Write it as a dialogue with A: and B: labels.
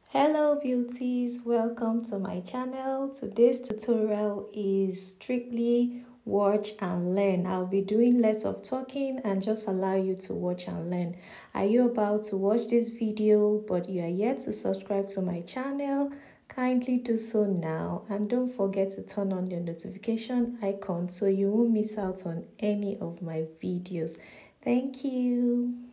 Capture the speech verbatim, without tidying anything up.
A: Hello beauties, welcome to my channel. Today's tutorial is strictly watch and learn. I'll be doing less of talking and just allow you to watch and learn. Are you about to watch this video but you are yet to subscribe to my channel? Kindly do so now and don't forget to turn on the notification icon so you won't miss out on any of my videos. Thank you.